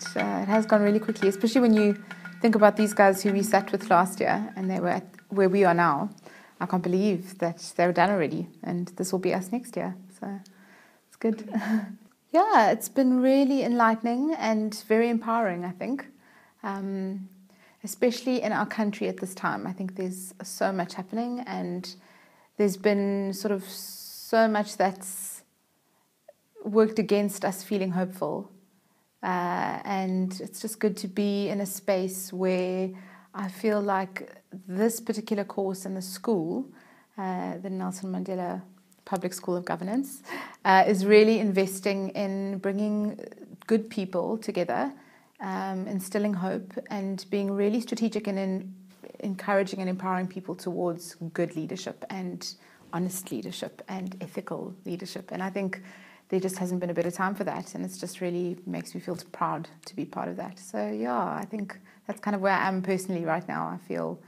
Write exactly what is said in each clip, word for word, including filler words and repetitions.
uh, it has gone really quickly, especially when you think about these guys who we sat with last year and they were at where we are now. I can't believe that they're done already, and this will be us next year. So it's good. Yeah, it's been really enlightening and very empowering, I think. Um, especially in our country at this time. I think there's so much happening, and there's been sort of so much that's worked against us feeling hopeful. Uh, and it's just good to be in a space where I feel like this particular course in the school, uh, the Nelson Mandela Public School of Governance, uh, is really investing in bringing good people together, um, instilling hope, and being really strategic and in encouraging and empowering people towards good leadership and honest leadership and ethical leadership. And I think there just hasn't been a better time for that, and it's just really makes me feel proud to be part of that. So yeah, I think that's kind of where I am personally right now. I feel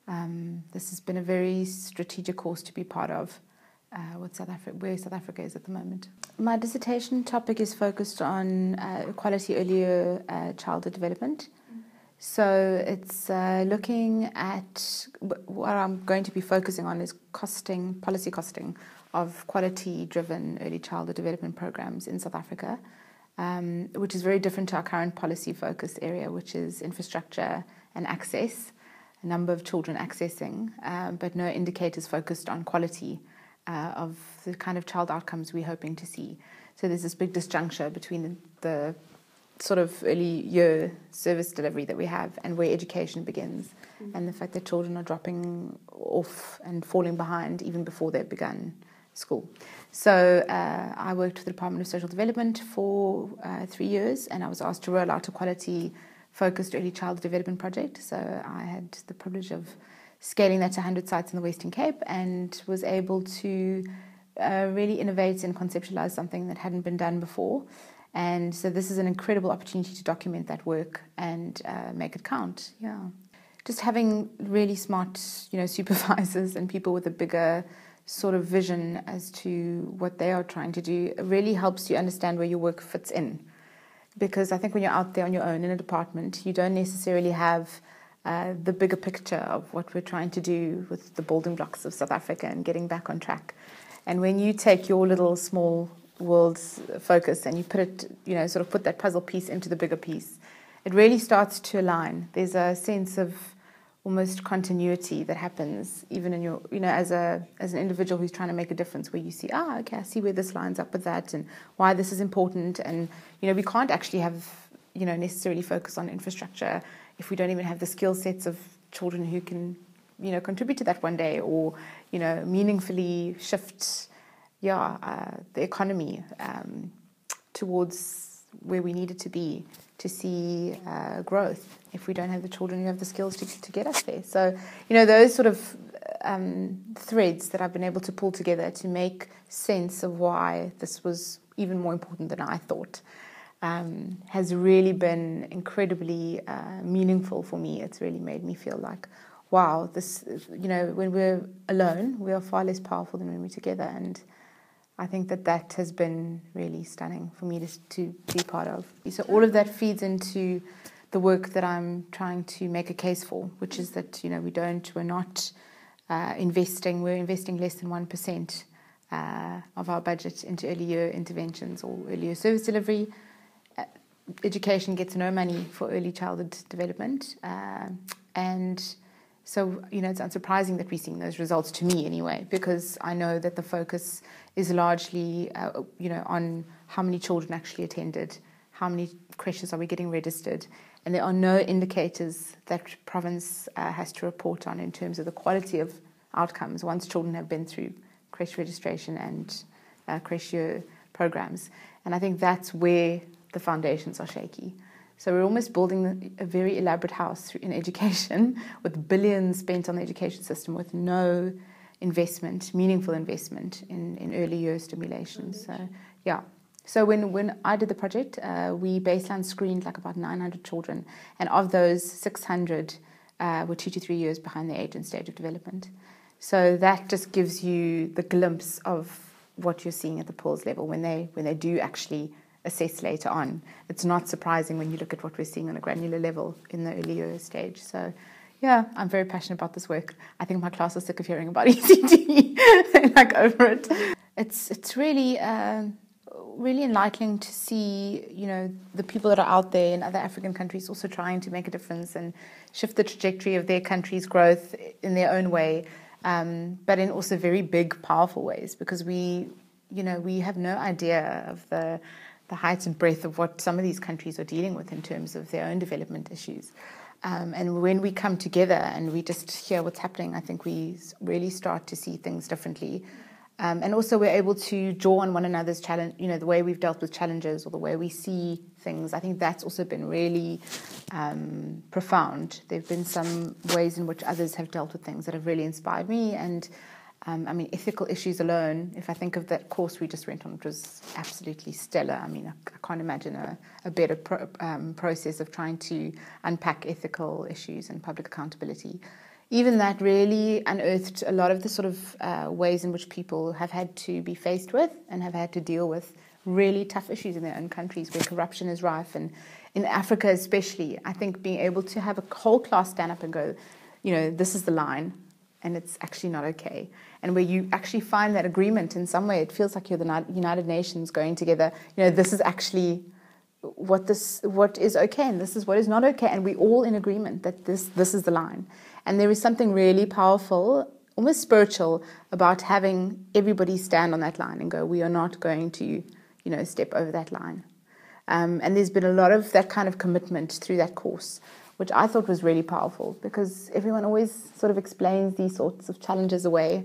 um, this has been a very strategic course to be part of. Uh, what South Africa, where South Africa is at the moment. My dissertation topic is focused on uh, quality earlier uh, childhood development. Mm. So it's uh, looking at what I'm going to be focusing on is costing, policy costing of quality-driven early childhood development programs in South Africa, um, which is very different to our current policy focus area, which is infrastructure and access, a number of children accessing, um, but no indicators focused on quality. Uh, of the kind of child outcomes we're hoping to see. So there's this big disjuncture between the, the sort of early year service delivery that we have and where education begins, mm-hmm. and the fact that children are dropping off and falling behind even before they've begun school. So uh, I worked with the Department of Social Development for uh, three years, and I was asked to roll out a quality-focused early child development project. So I had the privilege of scaling that to one hundred sites in the Western Cape, and was able to uh, really innovate and conceptualize something that hadn't been done before. And so this is an incredible opportunity to document that work and uh, make it count. Yeah, just having really smart, you know, supervisors and people with a bigger sort of vision as to what they are trying to do really helps you understand where your work fits in. Because I think when you're out there on your own in a department, you don't necessarily have Uh, the bigger picture of what we're trying to do with the building blocks of South Africa and getting back on track. And when you take your little small world's focus and you put it, you know, sort of put that puzzle piece into the bigger piece, it really starts to align. There's a sense of almost continuity that happens even in your, you know, as a as an individual who's trying to make a difference, where you see, ah, okay, I see where this lines up with that and why this is important. And, you know, we can't actually have, you know, necessarily focus on infrastructure if we don't even have the skill sets of children who can, you know, contribute to that one day, or, you know, meaningfully shift, yeah, uh, the economy um, towards where we need it to be to see uh, growth. If we don't have the children who have the skills to, to get us there. So, you know, those sort of um, threads that I've been able to pull together to make sense of why this was even more important than I thought. Um, has really been incredibly uh, meaningful for me. It's really made me feel like, wow, this, you know, when we're alone, we are far less powerful than when we're together. And I think that that has been really stunning for me to, to be part of. So all of that feeds into the work that I'm trying to make a case for, which is that, you know, we don't, we're not uh, investing, we're investing less than one percent uh, of our budget into early year interventions or early year service delivery. Education gets no money for early childhood development, uh, and so, you know, it's unsurprising that we're seeing those results, to me anyway, because I know that the focus is largely, uh, you know, on how many children actually attended, how many creches are we getting registered, and there are no indicators that province uh, has to report on in terms of the quality of outcomes once children have been through creche registration and uh, creche year programs. And I think that's where the foundations are shaky. So we're almost building a very elaborate house in education with billions spent on the education system with no investment, meaningful investment in, in early year stimulation. So, yeah. So when, when I did the project, uh, we baseline screened like about nine hundred children. And of those, six hundred uh, were two to three years behind the age and stage of development. So that just gives you the glimpse of what you're seeing at the P I L S level when they when they do actually assess later on. It's not surprising when you look at what we're seeing on a granular level in the earlier stage. So, yeah, I'm very passionate about this work. I think my class is sick of hearing about E C T. They're like over it. It's it's really uh, really enlightening to see, you know, the people that are out there in other African countries also trying to make a difference and shift the trajectory of their country's growth in their own way, um, but in also very big, powerful ways. Because we, you know, we have no idea of the the height and breadth of what some of these countries are dealing with in terms of their own development issues. Um, and when we come together and we just hear what's happening, I think we really start to see things differently. Um, and also we're able to draw on one another's challenge, you know, the way we've dealt with challenges or the way we see things. I think that's also been really um, profound. There have been some ways in which others have dealt with things that have really inspired me. And Um, I mean, ethical issues alone, if I think of that course we just went on, it was absolutely stellar. I mean, I, I can't imagine a, a better pro, um, process of trying to unpack ethical issues and public accountability. Even that really unearthed a lot of the sort of uh, ways in which people have had to be faced with and have had to deal with really tough issues in their own countries where corruption is rife. And in Africa especially, I think being able to have a whole class stand up and go, you know, this is the line, and it's actually not okay. And where you actually find that agreement in some way, it feels like you're the United Nations going together. You know, this is actually what this what is okay, and this is what is not okay, and we're all in agreement that this this is the line. And there is something really powerful, almost spiritual, about having everybody stand on that line and go, we are not going to, you know, step over that line. Um, and there's been a lot of that kind of commitment through that course, which I thought was really powerful, because everyone always sort of explains these sorts of challenges away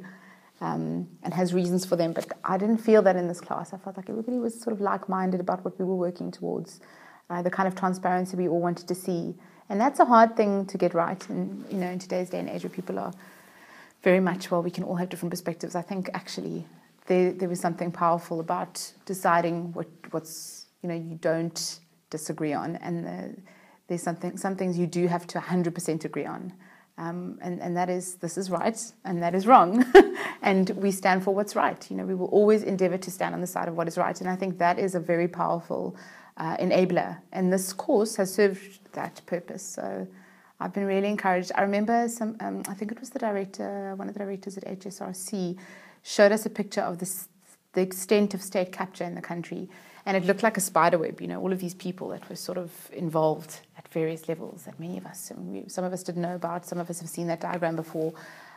um, and has reasons for them. But I didn't feel that in this class. I felt like everybody was sort of like-minded about what we were working towards, uh, the kind of transparency we all wanted to see. And that's a hard thing to get right in, you know, in today's day and age where people are very much, well, we can all have different perspectives. I think actually there, there was something powerful about deciding what, what's, you know, you don't disagree on, and the There's something, some things you do have to one hundred percent agree on. Um, and, and that is, this is right and that is wrong. And we stand for what's right. You know, we will always endeavor to stand on the side of what is right. And I think that is a very powerful uh, enabler. And this course has served that purpose. So I've been really encouraged. I remember some, um, I think it was the director, one of the directors at H S R C, showed us a picture of this, the extent of state capture in the country. And it looked like a spider web, you know, all of these people that were sort of involved at various levels that many of us, some of us didn't know about, some of us have seen that diagram before.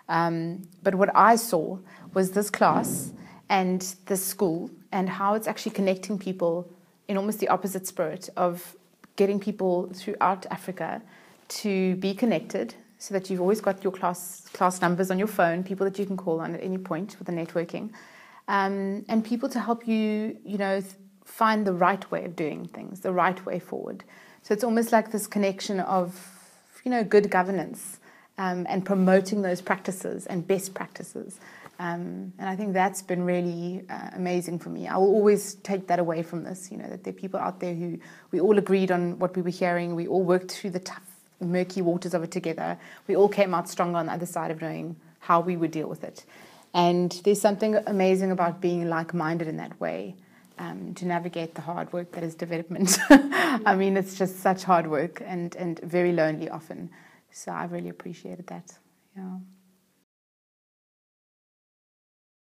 Um, but what I saw was this class and this school and how it's actually connecting people in almost the opposite spirit of getting people throughout Africa to be connected, so that you've always got your class class numbers on your phone, people that you can call on at any point with the networking, um, and people to help you, you know, th- find the right way of doing things, the right way forward. So it's almost like this connection of, you know, good governance um, and promoting those practices and best practices. Um, and I think that's been really uh, amazing for me. I will always take that away from this, you know, that there are people out there who we all agreed on what we were hearing. We all worked through the tough, murky waters of it together. We all came out stronger on the other side of knowing how we would deal with it. And there's something amazing about being like-minded in that way. Um, to navigate the hard work that is development. I mean, it's just such hard work and, and very lonely often. So I really appreciated that. Yeah.